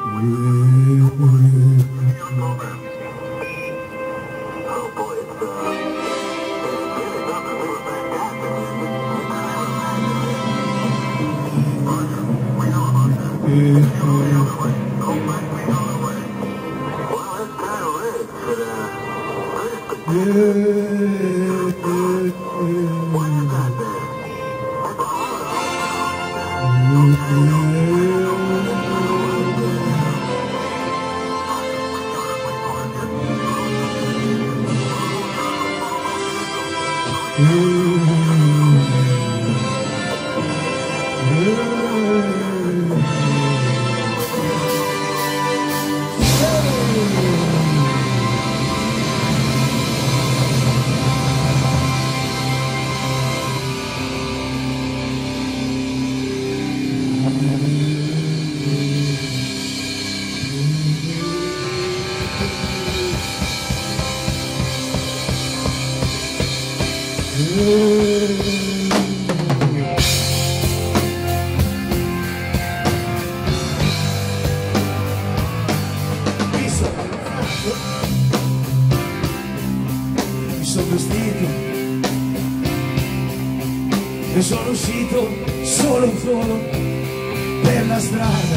E sono uscito solo per la strada,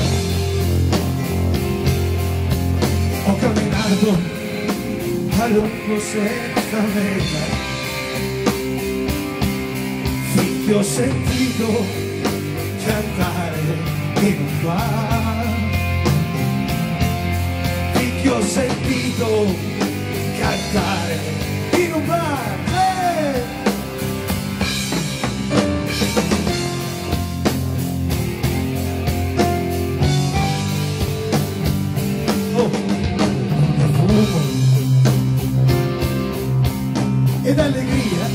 ho camminato a lungo senza meta, finché ho sentito cantare in un bar, finché ho sentito cantare in un bar. Ed allegria,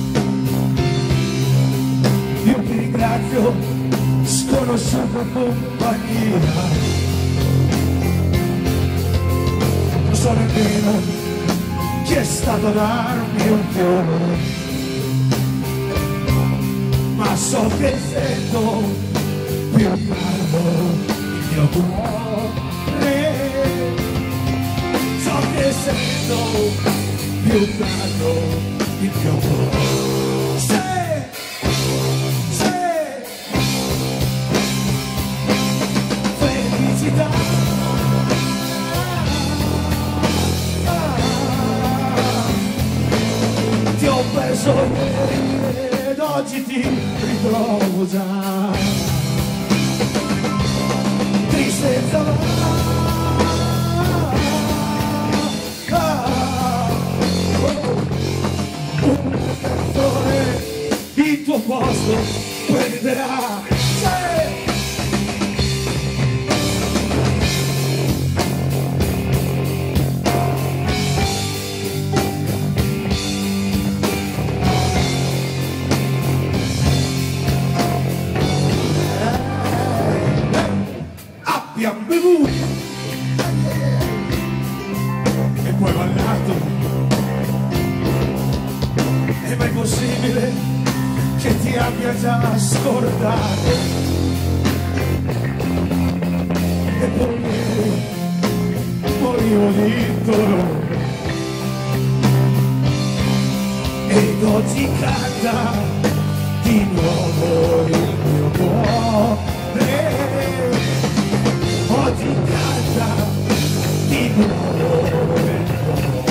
io ti ringrazio, sconosciuta compagnia, non so nemmeno chi è stato a darmi un fiore, ma so che sento più caldo il mio cuore, so che sento più caldo il mio cuore. Se felicità, ti ho perso ieri ed oggi ti ritrovo già, tristezza il tuo posto prenderà. Abbiamo bevuto e poi ballato, è mai possibile che ti abbia già scordato? E poi morivo di dolore ed oggi canta di nuovo il mio cuore, oggi canta di nuovo il mio cuore.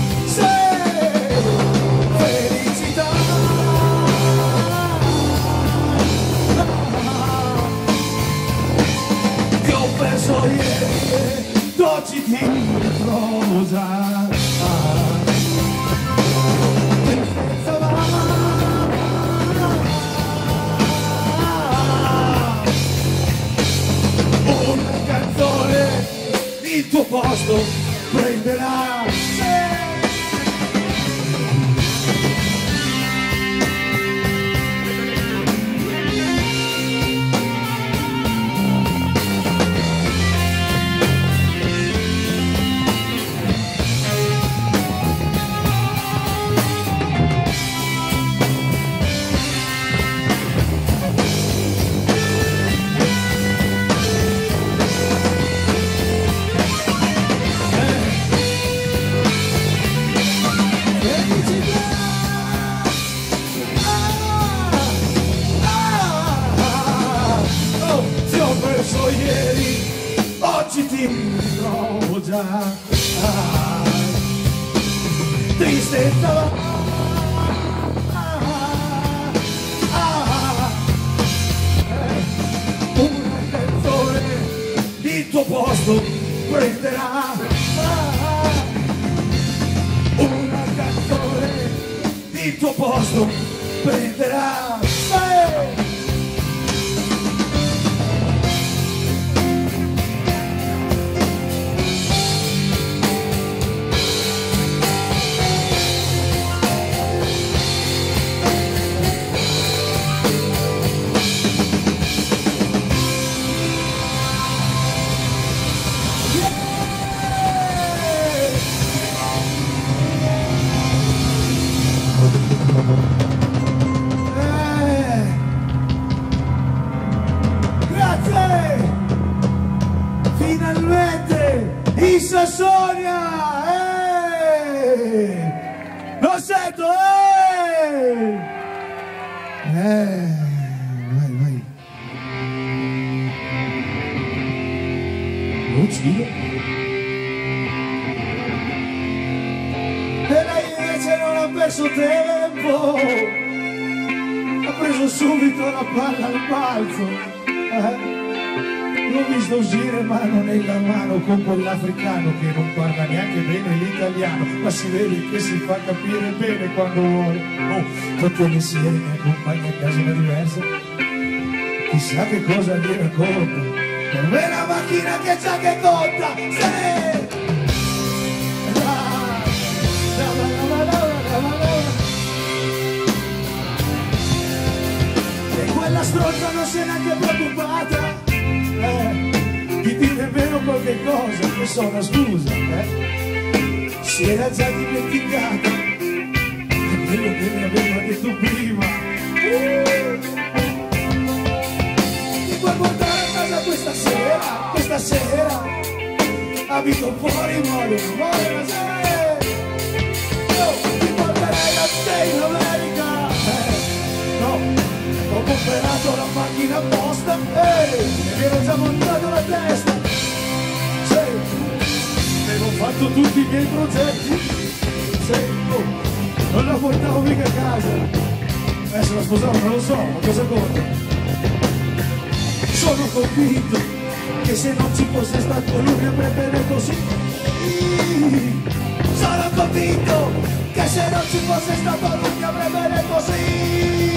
Ieri, oggi ti ritrovo già, una canzone il tuo posto prenderà. perso ieri, oggi ti ritrovo già. Tristezza, una canzone il tuo posto prenderà. Una canzone il tuo posto prenderà. Grazie! Finalmente in Sassonia! Lo sento! Vai. Lo uccido? E lei invece non ha perso tempo, ha preso subito la palla al balzo. L'ho visto uscire mano nella mano con quell'africano che non parla neanche bene l'italiano, ma si vede che si fa capire bene quando vuole. Tutti insieme accompagna a casa una diversa, chissà che cosa gli racconta. Per me la macchina che c'ha che conta. E quella stronza non si è neanche preoccupata di dire nemmeno qualche cosa, che so una scusa, si era già dimenticata di quello che mi aveva detto prima. Ti puoi portare a casa questa sera, abito fuori, muoio la sera. Ti porterei da te in America, no, ho comprato la macchina apposta e mi ero già montato la testa. Avevo fatto tutti i miei progetti, non la portavo mica a casa. Se la sposavo non lo so, ma cosa conta? Sono convinto che se non ci fosse stato lui mi avrebbe detto sì. Sono convinto che se non ci fosse stato lui mi avrebbe detto sì.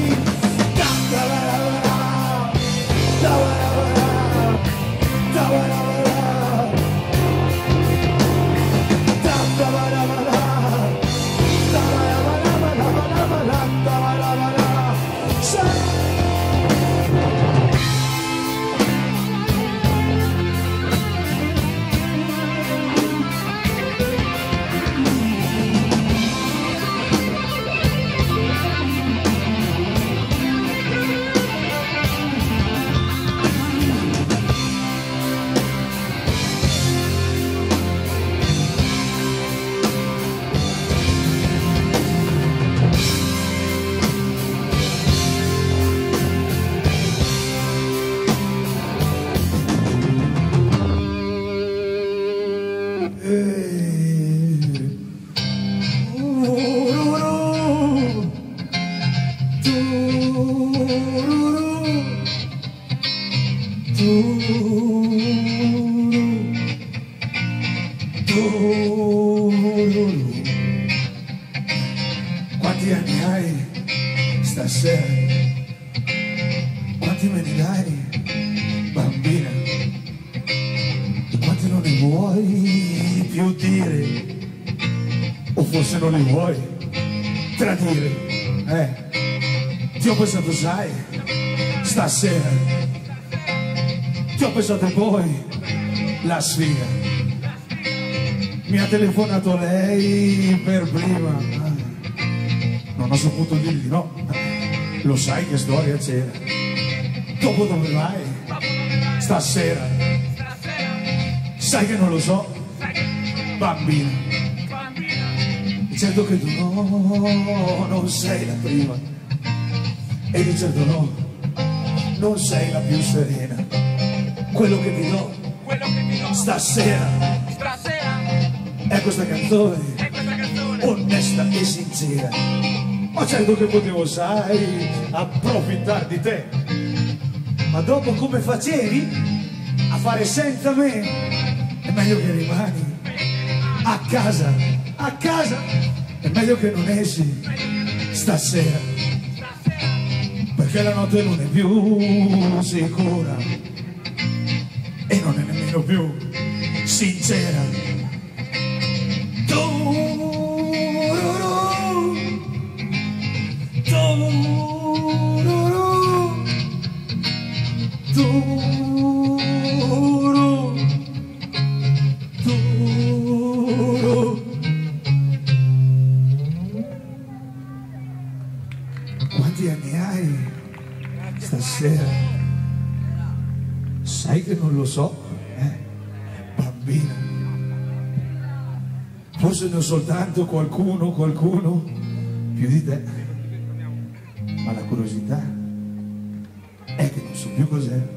Quanti anni hai stasera? Quanti me ne dai, bambina? E quanti non ne vuoi più dire? O forse non li vuoi tradire? Ti ho pensato, sai, stasera ti ho pensato poi la sfiga. Mi ha telefonato lei per prima, non ho saputo dirgli no, lo sai che storia c'era. Dopo dove vai stasera? Sai che non lo so, bambina. Certo che tu no, non sei la prima, e di certo no, non sei la più serena. quello che ti do stasera è questa canzone onesta e sincera. Ma certo che potevo, sai, approfittare di te, ma dopo come facevi a fare senza me, è meglio che rimani a casa, è meglio che non esci stasera, perché la notte non è più sicura e non è nemmeno più sincera. Quanti anni hai stasera? Sai che non lo so, bambina. Forse ne ho soltanto qualcuno più di te, ma la curiosità è che non so più cos'è.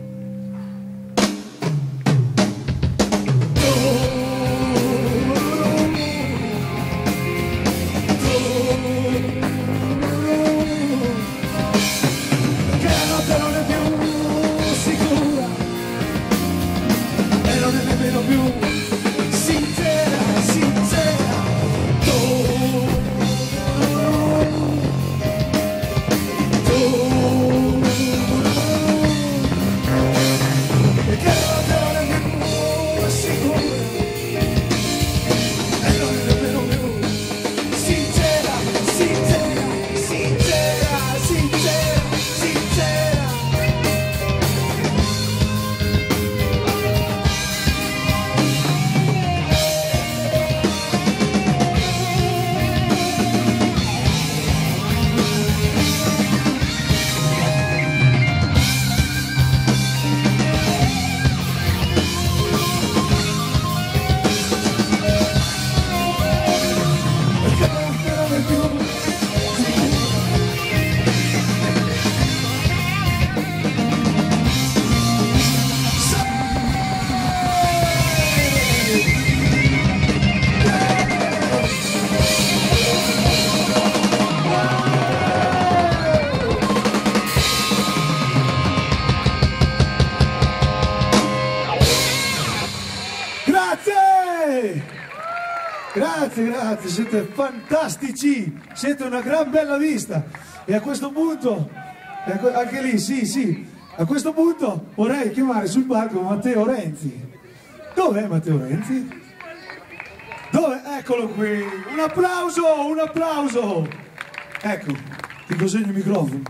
Grazie, siete fantastici, siete una gran bella vista. E a questo punto, anche lì, sì, a questo punto vorrei chiamare sul palco Matteo Renzi. Dov'è Matteo Renzi? Dove? Eccolo qui, un applauso! Ecco, ti consegno il microfono.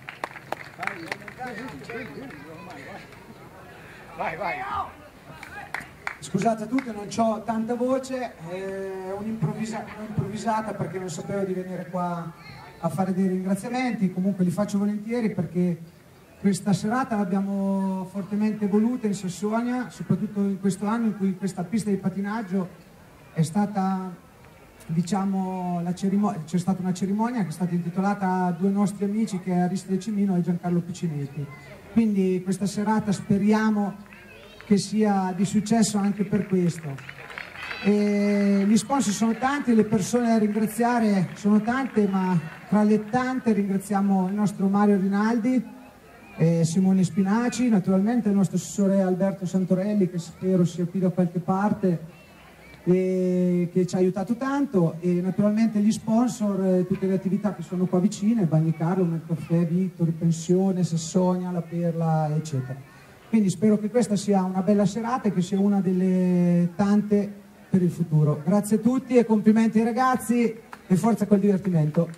Vai. Scusate a tutti, non ho tanta voce, è un'improvvisata perché non sapevo di venire qua a fare dei ringraziamenti, comunque li faccio volentieri perché questa serata l'abbiamo fortemente voluta in Sassonia, soprattutto in questo anno in cui questa pista di patinaggio è stata, diciamo, c'è stata una cerimonia che è stata intitolata a due nostri amici, che è Aristide Cimino e Giancarlo Piccinetti. Quindi questa serata speriamo che sia di successo anche per questo. E gli sponsor sono tanti, le persone da ringraziare sono tante, ma tra le tante ringraziamo il nostro Mario Rinaldi, Simone Spinaci, naturalmente il nostro assessore Alberto Santorelli, che spero sia qui da qualche parte, e che ci ha aiutato tanto, e naturalmente gli sponsor, tutte le attività che sono qua vicine, Bagni Carlo, Nel Caffè, Victor, Pensione, Sassonia, La Perla, eccetera. Quindi spero che questa sia una bella serata e che sia una delle tante per il futuro. Grazie a tutti e complimenti ai ragazzi e forza col divertimento.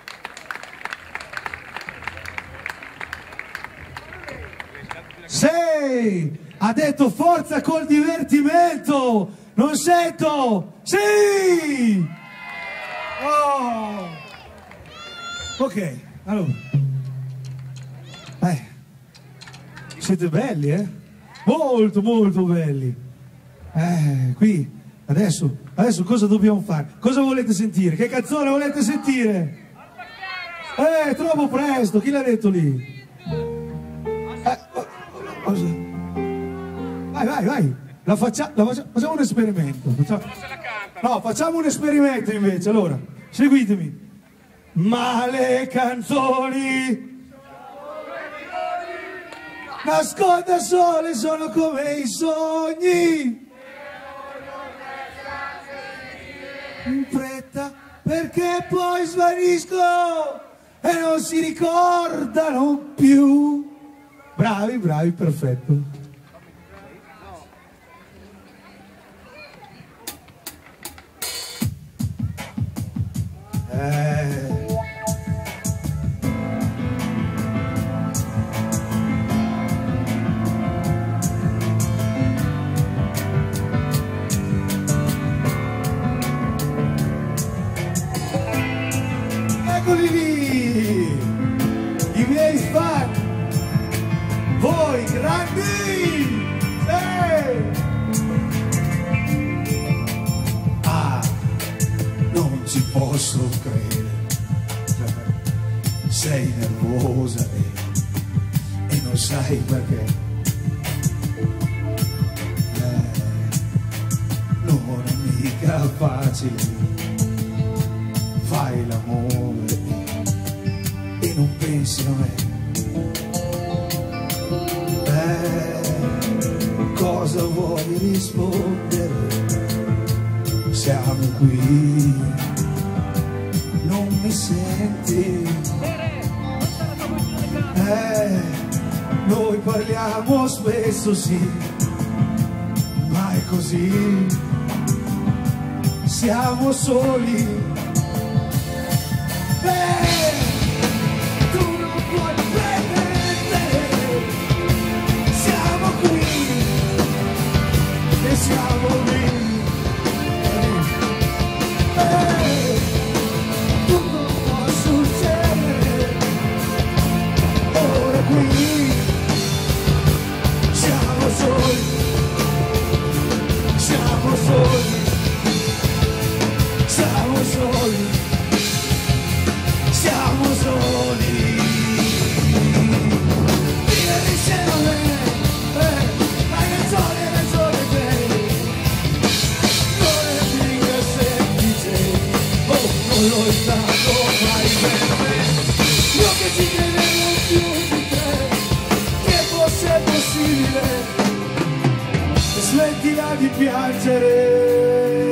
Sì! Ha detto forza col divertimento! Non sento! Sì! Oh! Ok, allora. Siete belli, Molto belli. Qui, adesso cosa dobbiamo fare? Cosa volete sentire? Che canzone volete sentire? Troppo presto, chi l'ha detto lì? vai. Facciamo un esperimento. No, facciamo un esperimento invece. Allora, seguitemi. Ma le canzoni nasconde sole sono come i sogni. In fretta perché poi svaniscono e non si ricordano più. Bravi, perfetto. Eccoli lì, i miei fan, voi grandi, non ci posso credere, sei nervosa e non sai perché, non è mica facile, fai l'amore e non pensi a me. Cosa vuoi rispondere? Siamo qui, non mi senti? Noi parliamo spesso, sì, ma è così, siamo soli. Tu non puoi pretendere, siamo qui e siamo lì. Tutto può succedere, ora qui siamo soli, siamo soli, siamo soli. Siamo soli, vieni insieme a me, hai ragione te, non è mica semplice, oh non lo è stato mai per me, io che ci credevo più di te, che fosse possibile, smettila di piangere.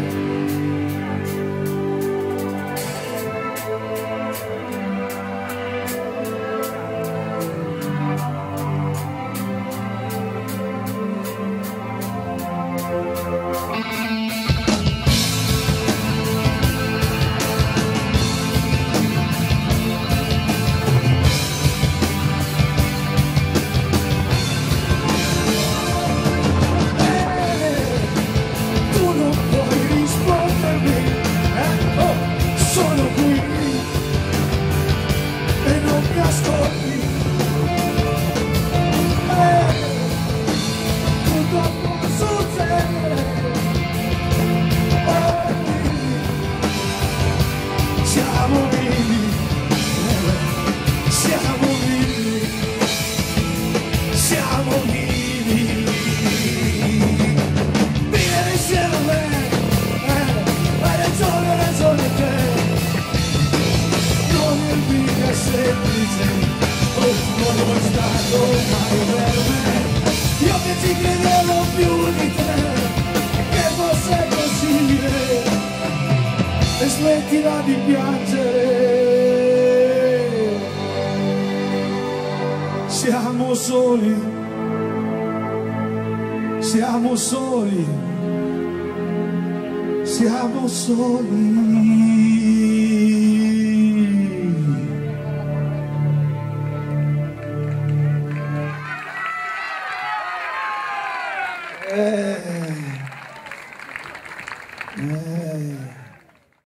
Io che ci credevo più di te, che fosse possibile, e smettila di piangere. Siamo soli, siamo soli, siamo soli. Eh.